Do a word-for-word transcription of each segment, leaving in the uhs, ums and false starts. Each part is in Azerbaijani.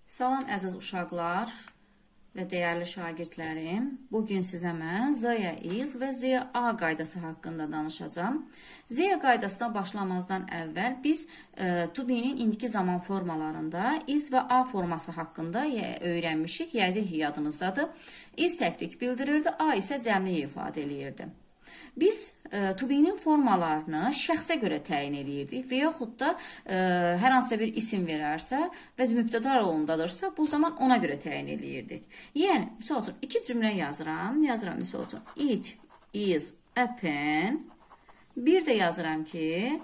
Salam əziz uşaqlar və dəyərli şagirdlərim. Bugün sizə mən Z Y İz və Z Y A qaydası haqqında danışacağım. Z Y qaydasına başlamazdan əvvəl biz e, to be'nin indiki zaman formalarında iz və A forması haqqında öyrənmişik. Yəqin ki, yadınızdadır. İz təklik bildirirdi, A isə cəmliyi ifadə eləyirdi. Biz e, to be'nin formalarını şəxsə görə təyin edirdik və yaxud da e, hər hansısa bir isim verərsə və mübtəda rolundadırsa, bu zaman ona görə təyin edirdik. Yəni, misal üçün, iki cümlə yazıram. Yazıram, misal üçün, it is a pen. Bir də yazıram ki,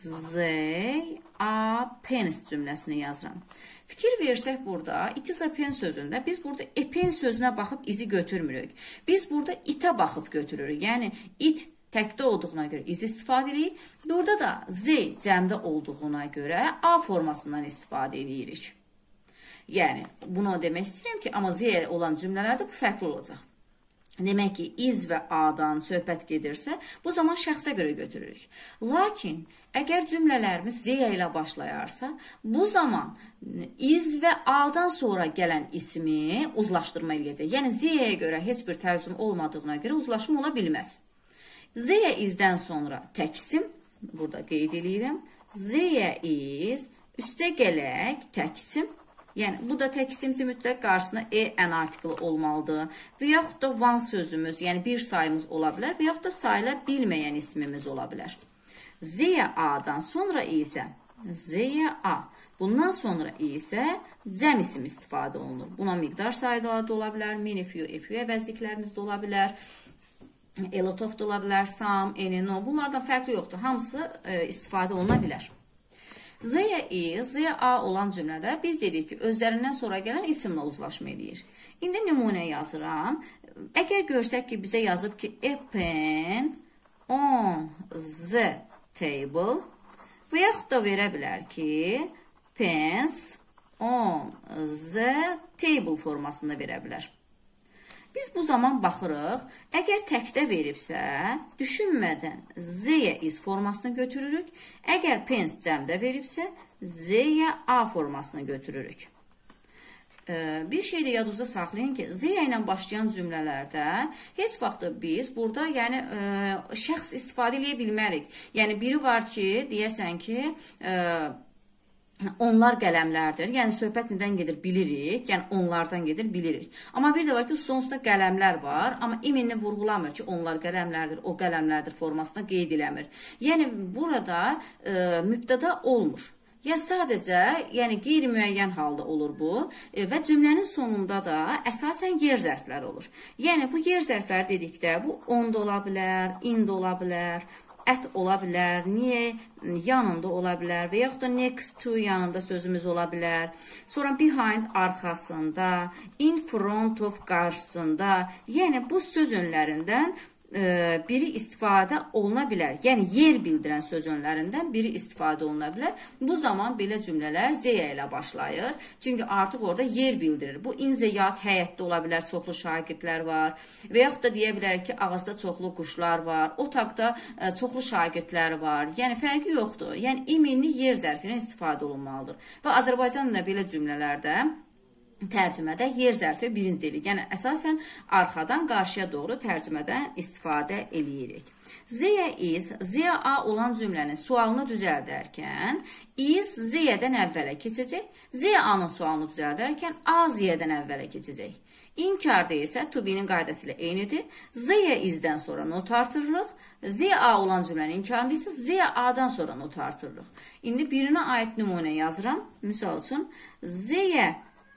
they are pens cümləsini yazıram. Fikir versək burada, it is a pen sözündə, biz burada a pen sözünə baxıb izi götürmürük. Biz burada itə baxıb götürürük. Yəni, it təkdə olduğuna görə iz istifadə edirik. Burada da z cəmdə olduğuna görə A formasından istifadə edirik. Yəni, bunu demək istəyirəm ki, amma z olan cümlələrdə bu fərqli olacaq. Demək ki, iz və A-dan söhbət gedirsə, bu zaman şəxsə görə götürürük. Lakin, əgər cümlələrimiz Z ilə başlayarsa, bu zaman iz və A-dan sonra gələn ismi uzlaşdırma eləyəcək. Yəni, Z-yə görə heç bir tərcüm olmadığına görə uzlaşma ola bilməz. Z-yə izdən sonra təqsim, burada qeyd edirəm, Z-yə iz, üstə gələk təqsim. Yəni, bu da təqsimci mütləq qarşısına e-ən artiklı olmalıdır. Və yaxud da one sözümüz, yəni bir sayımız ola bilər və yaxud da sayıla bilməyən ismimiz ola bilər. Z-yə A-dan sonra isə Z-yə A. Bundan sonra isə cəm isim istifadə olunur. Buna miqdar sayıları da ola bilər, many, few, a few əvəzliklərimiz də ola bilər. A lot of da ola bilər, some, any, no. Bunlardan fərqli yoxdur. Hamısı e, istifadə oluna bilər. Z-yə iz, Z-yə A olan cümlədə biz dedik ki, özlərindən sonra gələn isimlə uzlaşma edir. İndi nümunə yazıram. Əgər görsək ki, bizə yazıb ki, a pen on the table və yaxud da verə bilər ki, pens on the table formasında verə bilər. Biz bu zaman baxırıq, əgər təkdə veribsə, düşünmədən Z-yə iz formasını götürürük. Əgər pens cəmdə veribsə, Z-yə A formasını götürürük. Bir şey də yadınızda saxlayın ki, Z-yə ilə başlayan cümlələrdə heç vaxt biz burada yəni, şəxs istifadə edə bilmərik. Yəni, biri var ki, deyəsən ki, onlar qələmlərdir. Yəni, söhbət nədən gedir bilirik. Yəni, onlardan gedir bilirik. Amma bir də var ki, sonrasında qələmlər var. Amma iminini vurğulamır ki, onlar qələmlərdir, o qələmlərdir formasına qeyd eləmir. Yəni, burada e, mübtəda olmur. Ya sadəcə, yəni qeyri-müəyyən halda olur bu e, və cümlənin sonunda da əsasən yer zərfləri olur. Yəni, bu yer zərfləri dedikdə, bu on da ola bilər, in də ola bilər, ət ola bilər, niyə yanında ola bilər və yaxud da next to yanında sözümüz ola bilər. Sonra behind arxasında, in front of qarşısında, yəni bu söz önlərindən e, biri istifadə oluna bilər. Yəni yer bildirən söz önlərindən biri istifadə oluna bilər. Bu zaman belə cümlələr Z ilə başlayır. Çünki artıq orada yer bildirir. Bu inziyat həyətdə ola bilər, çoxlu şagirdlər var. Və yaxud da deyə bilərik ki, ağızda çoxlu quşlar var. Otaqda e, çoxlu şagirdlər var. Yəni fərqi yoxdur. Yəni iminli yer zərfinə istifadə olunmalıdır. Və Azərbaycanda belə cümlələrdə tərcümədə yer zərfi birinci deyilik. Yəni, əsasən arxadan qarşıya doğru tərcümədən istifadə eləyirik. Z-yə iz, Z-yə A olan cümlənin sualını düzəldərkən, iz Z-dən əvvələ keçəcək, Z-yə A-nın sualını düzəldərkən, A Z-dən əvvələ keçəcək. İnkarda isə to be'nin qaydası ilə eynidir. Z-yə izdən sonra not artırırıq. Z-yə A olan cümlənin inkarında isə Z-yə A-dan sonra not artırırıq. İndi birinə aid nümunə yazıram. Misal üçün, Z-yə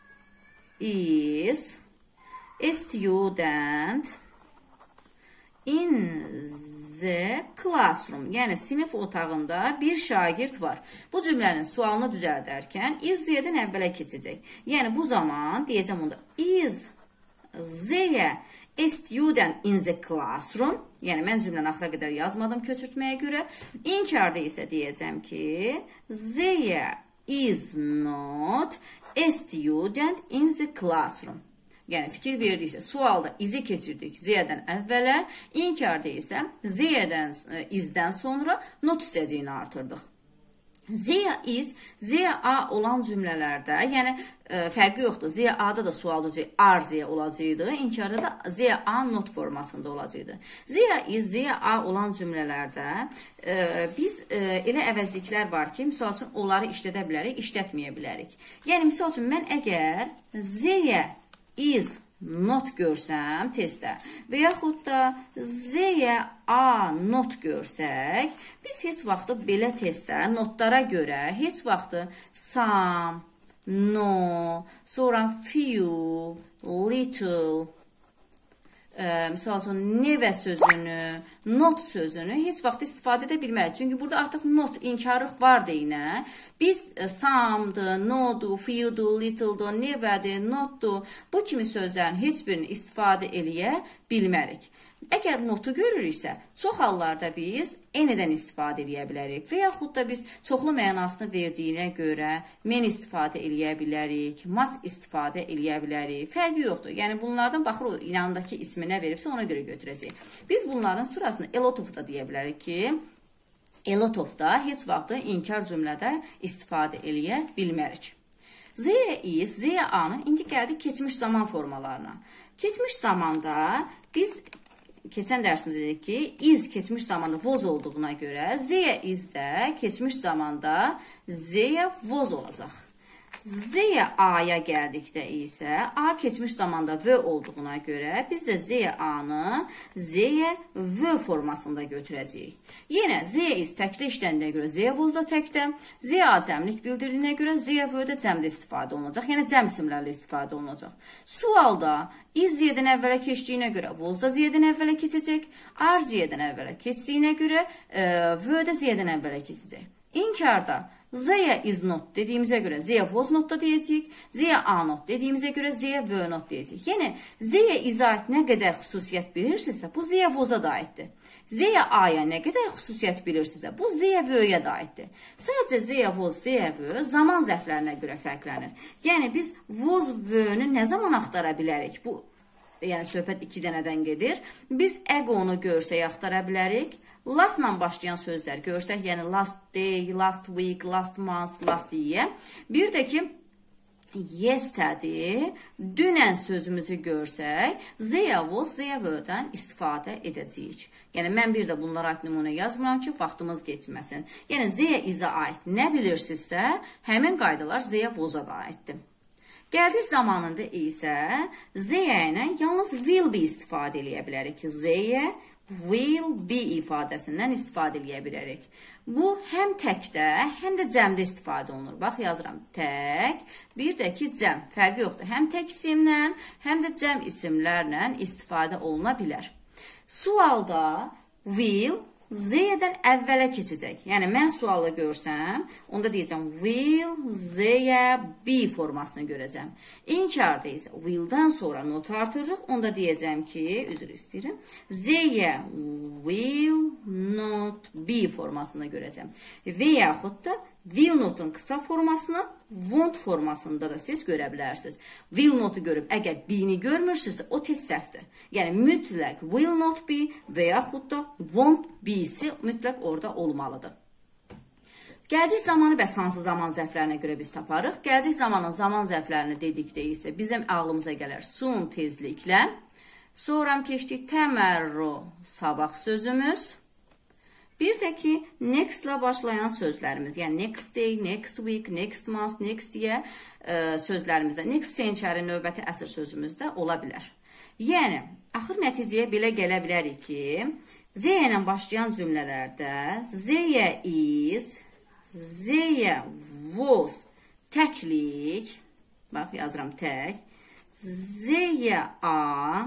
is a student in the classroom. Yəni, sinif otağında bir şagird var. Bu cümlənin sualını düzəldərkən is Z-dən əvvələ keçəcək. Yəni, bu zaman deyəcəm onda is Z-yə a student in the classroom. Yəni, mən cümləni axıra qədər yazmadım köçürtməyə görə. İnkarda isə deyəcəm ki, Z-yə is not a student in the classroom. Yəni, fikir verdiksə, sualda izi keçirdik Z-dən əvvələ, inkarda isə Z-dən izdən sonra not hissəciyini artırdıq. There is, there are olan cümlələrdə, yəni e, fərqi yoxdur. There are-da da sual üzü are there olacaqdı. İnkarda da there are not formasında olacaqdı. There is, there are olan cümlələrdə e, biz e, elə əvəzliklər var ki, misal üçün onları işlədə bilərik, işlətməyə bilərik. Yəni misal üçün mən əgər there is not görsəm testdə və yaxud da there are not görsək, biz heç vaxtı belə testdə notlara görə heç vaxtı some, no, sonra few, little, e, misal üçün never sözünü, not sözünü heç vaxt istifadə edə bilmərik. Çünki burada artıq not, inkarlıq var deyinə. Biz some'dır, no'dur, few'dur, little'dur, never'dir, not'dur. Bu kimi sözlərin heç birini istifadə eləyə bilmərik. Əgər notu görürüksə, çox hallarda biz enidən istifadə eləyə bilərik və yaxud da biz çoxlu mənasını verdiyinə görə men istifadə eləyə bilərik, much istifadə eləyə bilərik. Fərqi yoxdur. Yəni bunlardan baxır, yanındakı ismi nə veribsə ona görə götürəcəyik. Biz bunların sırasını a lot of da deyə bilərik ki, a lot of da heç vaxtı inkar cümlədə istifadə eləyə bilmərik. There is, there are-nın indi gəldik keçmiş zaman formalarına. Keçmiş zamanda biz keçən dərsimizdə dedik ki, is keçmiş zamanda was olduğuna görə, there is də keçmiş zamanda there was olacaq. There a-ya gəldikdə isə, a keçmiş zamanda v olduğuna görə, biz də there a-nı there v formasında götürəcəyik. Yenə, there is təkdə işləndiyinə görə, there was da təkdə, there a cəmlik bildirdiyinə görə, there v də cəmdə istifadə olunacaq. Yəni, cəm isimlərlə istifadə olunacaq. Sualda, is ziyədən əvvələ keçdiyinə görə, was da ziyədən əvvələ keçəcək, are ziyədən əvvələ keçdiyinə görə, v də ziyədən əvvələ keçəcək. İnkarda, there is not dediyimizə görə there was not da deyəcəyik, there are not dediyimizə görə there were not deyəcəyik. Yəni, there is-ə aid nə qədər xüsusiyyət bilirsinizsə, bu there was-a da aiddir. There are-ya nə qədər xüsusiyyət bilirsinizsə, bu there were-ya da aiddir. Sadəcə there was, there were zaman zərflərinə görə fərqlənir. Yəni, biz was, were-nü nə zaman axtara bilərik? Bu, yəni, söhbət iki dənədən gedir. Biz ego-nu görsək axtara bilərik. Last-la başlayan sözlər görsək, yəni last day, last week, last month, last year. Bir də ki, yesterday, dünən sözümüzü görsək, there was, there were-dən istifadə edəcəyik. Yəni, mən bir də bunlara aid nümunə yazmıram ki, vaxtımız getməsin. Yəni, there is-ə aid nə bilirsinizsə, həmin qaydalar there was-a da aiddir. Gəldik zamanında isə, there ilə yalnız will be istifadə eləyə bilərik ki, there will be ifadəsindən istifadə eləyə bilərik. Bu, həm təkdə, həm də cəmdə istifadə olunur. Bax, yazıram tək, bir də ki, cəm. Fərqi yoxdur. Həm tək isimlə, həm də cəm isimlərlə istifadə oluna bilər. Sualda will there-dən əvvələ keçəcək. Yəni, mən sualı görsəm, onda deyəcəm will there be formasını görəcəm. İnkarda isə will-dən sonra not artırırıq. Onda deyəcəm ki, üzr istəyirəm, there will not be formasını görəcəm. Və yaxud da will not-un qısa formasını won't formasında da siz görə bilərsiniz. Will not-u görüb, əgər be-ni görmürsünüzsə, o tez səhvdir. Yəni, mütləq will not be və yaxud da won't be-si mütləq orada olmalıdır. Gələcək zamanı bəs hansı zaman zərflərinə görə biz taparıq? Gələcək zamanın zaman zərflərini dedikdə isə bizim ağlımıza gələr soon tezliklə. Sonra keçdik təmərru sabah sözümüz. Bir də ki, next-la başlayan sözlərimiz, yəni next day, next week, next month, next year e, sözlərimizdə, next century növbəti əsr sözümüzdə ola bilər. Yəni, axır nəticəyə belə gələ bilərik ki, there ilə başlayan cümlələrdə there is, there was, təklik, bax, yazıram tək, there are,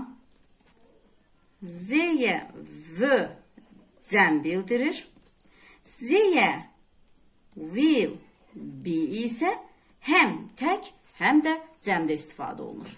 there were, cəm bildirir. There will be isə həm tək, həm də cəmdə istifadə olunur.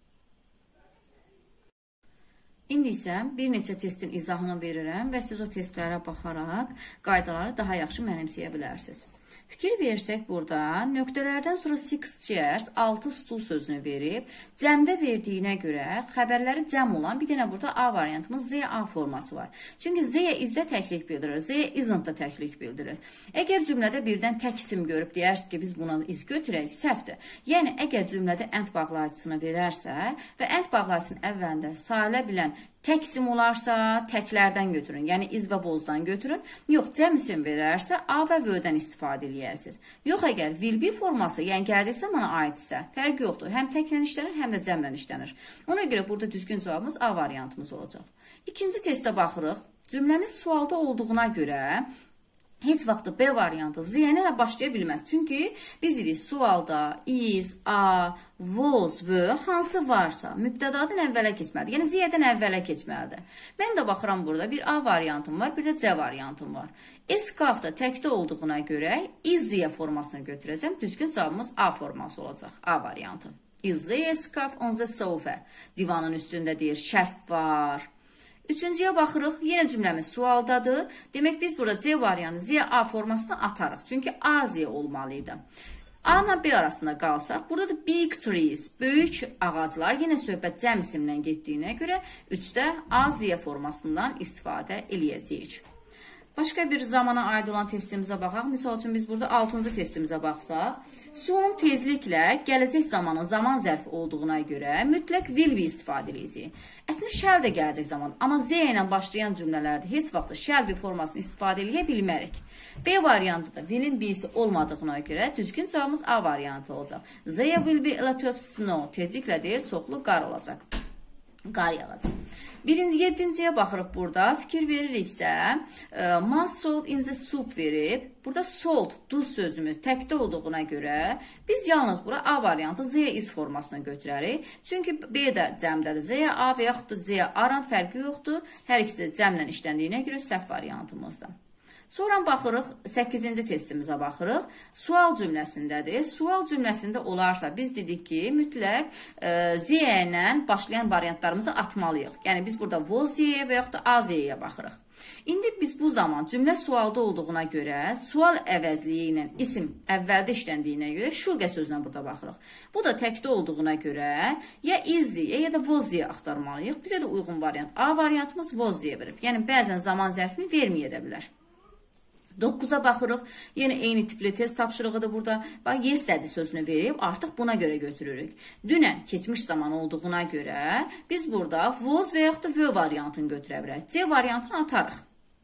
İndi isə bir neçə testin izahını verirəm və siz o testlərə baxaraq qaydaları daha yaxşı mənimsəyə bilərsiniz. Fikir versək burada, nöqtələrdən sonra six chairs, altı stul sözünü verib, cəmdə verdiyinə görə xəbərləri cəm olan bir dənə burada A variantımız Z A forması var. Çünki Z is-də təklik bildirir, Z isn't da təklik bildirir. Əgər cümlədə birdən tək isim görüb deyərsək ki, biz buna iz götürək, səhvdir. Yəni, əgər cümlədə and bağlayıcısını verərsə və and bağlayıcısının əvvəlində sayıla bilən tək isim olarsa, təklərdən götürün. Yəni, iz və bozdan götürün. Yox, cəm isim verərsə, A və V-dən istifadə eləyəsiniz. Yox, əgər will be forması, yəni gəldiyi zamana aidsə, fərq yoxdur. Həm təklə işlənir, həm də cəmlə işlənir. Ona görə burada düzgün cavabımız A variantımız olacaq. İkinci testə baxırıq. Cümləmiz sualda olduğuna görə heç vaxt B variantı Z-yə ilə başlaya bilməz. Çünki biz dedik sualda is, a, was, v hansı varsa mübtədadan əvvələ keçməlidir. Yəni Z-dən əvvələ keçməlidir. Mən də baxıram burada bir A variantım var, bir də C variantım var. Escaf da təkdə olduğuna görə is Z formasını götürəcəm. Düzgün cavabımız A forması olacaq. A variantı. Is the escaf on the sofa? Divanın üstündə deyir, şərf var. Üçüncüyə baxırıq, yenə cümləmiz sualdadır. Demək, biz burada C variantı Z A formasını atarıq. Çünki A Z olmalıydı. A ilə B arasında qalsaq, burada da big trees, böyük ağaclar, yenə söhbət cəm isimlə getdiyinə görə üçdə A Z formasından istifadə eləyəcəyik. Başqa bir zamana aid olan testimizə baxaq. Misal üçün, biz burada altıncı testimizə baxsaq, son tezliklə gələcək zamanın zaman zərfi olduğuna görə mütləq will be istifadə edəcəyik. Əslində, shall də gələcək zaman, amma Z ilə başlayan cümlələrdə heç vaxt shall be formasını istifadə edə bilmərik. B variantı da will'in B'si olmadığına görə düzgün cavabımız A variantı olacaq. There will be a lot of snow. Tezliklə deyir, çoxlu qar olacaq. Qar yağacaq. Birinci, yedinciyə baxırıq burada. Fikir veririksə, must salt in the soup verib. Burada salt, duz sözümüz təkdə olduğuna görə biz yalnız bura A variantı Z is formasına götürərik. Çünki B də cəmdədir. Z, A və yaxud da Z, aran fərqi yoxdur. Hər ikisi də cəmlə işləndiyinə görə səhv variantımızdır. Sonra baxırıq, səkkizinci testimizə baxırıq. Sual cümləsindədir. Sual cümləsində olarsa, biz dedik ki, mütləq e, Z ilə başlayan variantlarımızı atmalıyıq. Yəni, biz burada was Z-yə və yaxud da A Z-yə baxırıq. İndi biz bu zaman cümlə sualda olduğuna görə, sual əvəzliyi ilə isim əvvəldə işləndiyinə görə şuqə sözünə burada baxırıq. Bu da təkdə olduğuna görə ya is Z-yə ya da was Z-yə axtarmalıyıq. Bizə də uyğun variant. A variantımız was Z-yə verib. Yəni, bəzən zaman zərfini verməyə də bilər. dokkuza baxırıq. Yenə eyni tipli test tapşırığıdır burada. Bax, yesterday sözünü verib, artıq buna görə götürürük. Dünən keçmiş zaman olduğuna görə biz burada was və yaxud da were variantını götürə bilərik. C variantını atarıq.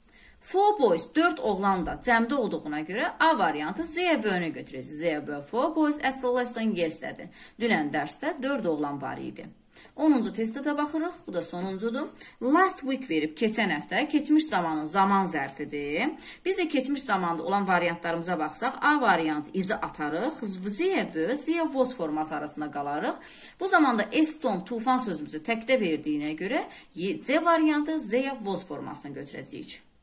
Four boys, dörd oğlan da cəmdə olduğuna görə A variantı Z were-ni götürəcək. Z were four boys at the lesson yesterday. Dünən dərsdə dörd oğlan var idi. onuncu testə də baxırıq. Bu da sonuncudur. Last week verib keçən həftə. Keçmiş zamanın zaman zərfidir. Biz də keçmiş zamanda olan variantlarımıza baxsaq, A variantı izi atarıq. Z, V, Z, was forması arasında qalarıq. Bu zamanda Eston, tufan sözümüzü təkdə verdiyinə görə C variantı Z, was formasına götürəcəyik.